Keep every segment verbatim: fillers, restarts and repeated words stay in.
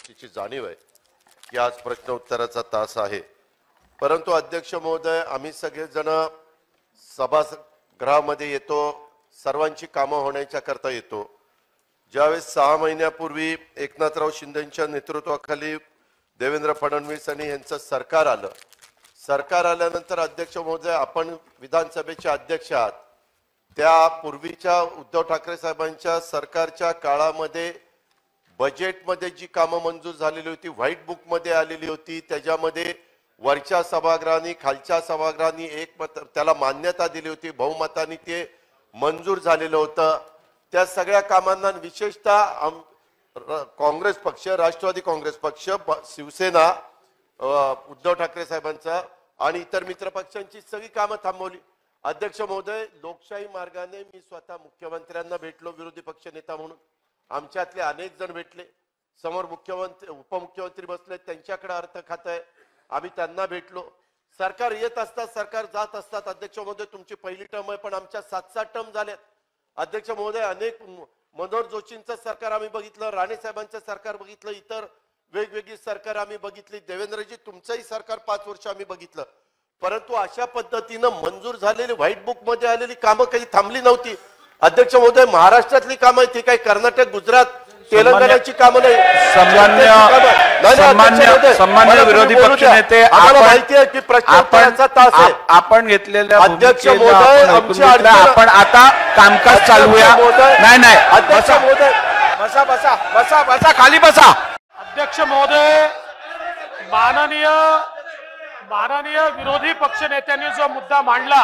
गोष्टीची जाणीव आहे की आज प्रश्न उत्तराचा तास आहे। परंतु अध्यक्ष महोदय, आम्ही सगळेजण सभागृहामध्ये येतो, सर्वांची कामं होण्याच्या करता येतो। ज्यावेळेस सहा महिन्यापूर्वी एकनाथराव शिंदेंच्या नेतृत्वाखाली देवेंद्र फडणवीस आणि यांचं सरकार आलं, सरकार आल्यानंतर अध्यक्ष महोदय आपण विधानसभेचे अध्यक्ष आहात, त्या पूर्वीच्या उद्धव ठाकरे साहेबांच्या सरकारच्या काळामध्ये बजेटमध्ये जी कामं मंजूर झालेली होती, व्हाईट बुक मध्ये आलेली होती, त्याच्यामध्ये वरच्या सभागृहांनी खालच्या सभागृहांनी एक मत त्याला मान्यता दिली होती, बहुमताने ते मंजूर झालेलं होतं। त्या सगळ्या कामांना विशेषतः काँग्रेस पक्ष, राष्ट्रवादी काँग्रेस पक्ष, शिवसेना, उद्धव ठाकरे साहेबांचा आणि इतर मित्र पक्षांची सगळी कामं थांबवली। अध्यक्ष महोदय, लोकशाही मार्गाने मी स्वतः मुख्यमंत्र्यांना भेटलो, विरोधी पक्ष नेता म्हणून आमच्यातले अनेक जण भेटले, समोर मुख्यमंत्री उपमुख्यमंत्री बसले, त्यांच्याकडे अर्थ खातं आहे, आम्ही त्यांना भेटलो। सरकार येत असतात, सरकार जात असतात। अध्यक्ष महोदय, तुमची पहिली टर्म आहे, पण आमच्या सात सात टर्म झाल्यात। अध्यक्ष महोदय, अनेक मनोहर जोशींचं सरकार आम्ही बघितलं, राणे साहेबांचं सरकार बघितलं, इतर वेगवेगळी सरकार आम्ही बघितली, देवेंद्रजी तुमचंही सरकार पाच वर्ष आम्ही बघितलं, परंतु अशा पद्धतीनं मंजूर झालेली व्हाईट बुक मध्ये आलेली कामं काही थांबली नव्हती। अध्यक्ष महोदय, महाराष्ट्रातली कामं ती काही कर्नाटक, गुजरात, तेलंगणाची कामं नाही। सन्मान्य सन्मान्य सन्मान्य विरोधी पक्ष नेते, आम्हाला माहिती आहे की प्रश्नोत्तराचा तास आहे, आपण घेतलेल्या अध्यक्ष महोदय आपण आता कामकाज चालवूया। नाही नाही अध्यक्ष महोदय, बसा बसा बसा बसा खाली बसा। अध्यक्ष महोदय, माननीय माननीय विरोधी पक्ष नेत्यांनी जो मुद्दा मांडला,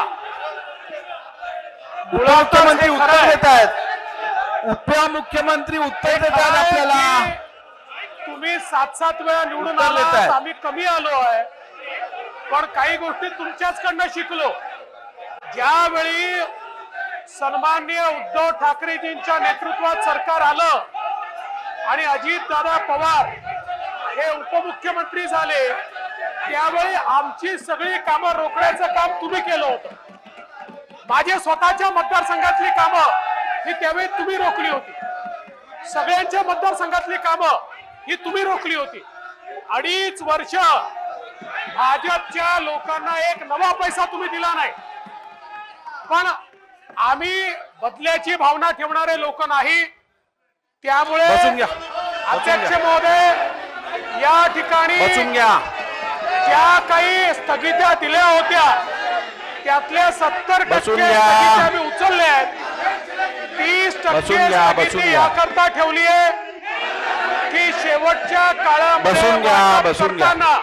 उपमुख्यमंत्री उत्तर देत आहेत, उपमुख्यमंत्री उत्तर देत आहेत आपल्याला। तुम्ही सात सात वेळा निवडून आलात, आम्ही कमी आलो आहे, पण काही गोष्टी तुमच्याचकडनं शिकलो। ज्यावेळी सन्माननीय उद्धव ठाकरेजींच्या नेतृत्वात सरकार आलं आणि अजितदादा पवार हे उपमुख्यमंत्री झाले, त्यावेळी आमची सगळी कामं रोखण्याचं काम तुम्ही केलं होतं। माझ्या स्वतःच्या मतदारसंघातली कामं ही त्यावेळी तुम्ही रोखली होती, सगळ्यांच्या मतदारसंघातली कामं ही तुम्ही रोखली होती। अडीच वर्ष भाजपच्या लोकांना एक नवा पैसा तुम्ही दिला नाही, पण आम्ही बदल्याची भावना ठेवणारे लोक नाही, त्यामुळे अध्यक्ष महोदय, या ठिकाणी ज्या काही स्थगित्या दिल्या होत्या त्यातल्या सत्तर टक्के स्थगित्या आम्ही उचलल्या आहेत, तीस टक्के स्थगिती याकरता ठेवली आहे की शेवटच्या काळामध्ये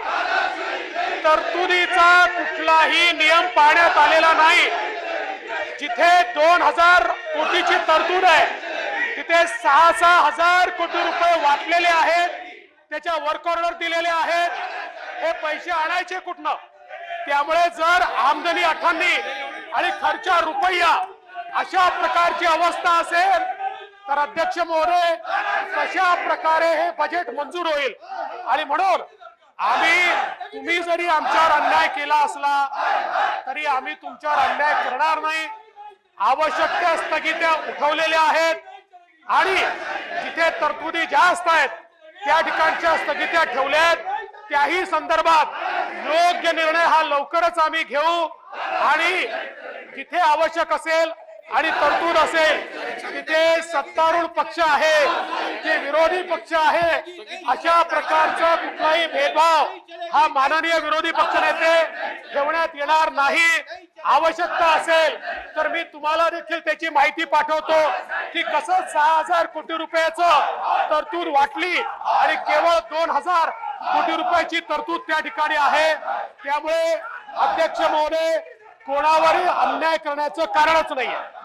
तरतुदीचा कुठलाही नियम पाळण्यात आलेला नाही। जिथे दोन हजार कोटीची तरतूद आहे तिथे सहा सहा हजार कोटी रुपये वाटलेले आहेत, त्याच्या वर्क ऑर्डर दिलेले आहेत, हे पैसे आणायचे कुठनं? त्यामुळे जर आमदनी अठ्ठावन्न आणि खर्च रुपया अशा प्रकारची अवस्था असेल तर अध्यक्ष महोदय, कशा प्रकारे हे बजेट मंजूर होईल? आणि म्हणून आम्ही, तुम्ही जरी आमच्यावर अन्याय केला असला तरी आम्ही तुमच्यावर अन्याय करणार नाही। आवश्यक त्या स्थगित्या उठवलेल्या आहेत आणि जिथे तरतुदी जास्त आहेत त्या ठिकाणच्या स्थगित्या ठेवल्या आहेत, त्याही संदर्भात योग्य निर्णय हा लवकरच आम्ही घेऊ आणि जिथे आवश्यक असेल आणि तरतूद असेल तिथे सत्तारूढ पक्ष आहे जे विरोधी पक्ष आहे, अशा प्रकारचा कुठलाही भेदभाव हा माननीय विरोधी पक्ष नेते ठेवण्यात येणार नाही। आवश्यकता असेल तर मी तुम्हाला देखील त्याची माहिती पाठवतो की कसं सहा हजार कोटी रुपयाचं तरतूद वाटली आणि केवळ दोन हजार कोटी रुपयाची तरतूद त्या ठिकाणी आहे। त्यामुळे अध्यक्ष महोदय, कोणावरही अन्याय करण्याचं कारणच नाहीये।